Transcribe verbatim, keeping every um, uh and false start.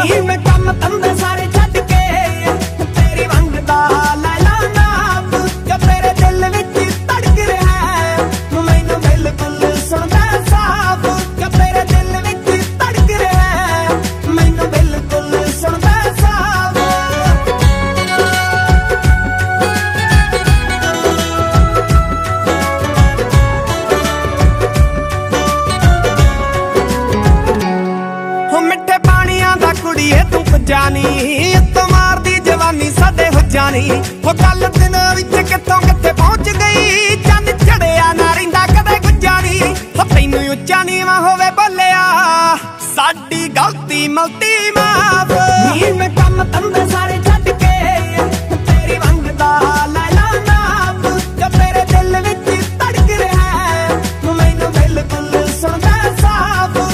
नी मैं कम धंधे सारे छड्ड के तेरी मंगदा लैला नाप जो तेरे दिल विच धड़क रहा है मैनू बिल्कुल सुनदा साफ जो तेरे दिल विच धड़क रहा है मैनू बिल्कुल सुनदा साफ। हो मिठे पानियां दा कुड़िए तू जानी तो मार दी जवानी साडे हो जानी हो गल दिन विच कितों किथे पहुंच गई चंद चढ़िया ना रहिंदा कदे गुजानी हो तैनू उच्चा नीवा होवे बोलिया साडी गलती मलती माफ नी मैं कम धंधे सारे